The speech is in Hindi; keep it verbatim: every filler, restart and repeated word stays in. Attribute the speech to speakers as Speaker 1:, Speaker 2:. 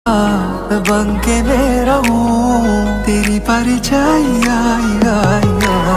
Speaker 1: मैं बन के मैं रहूं तेरी परछाई। आई आई आई।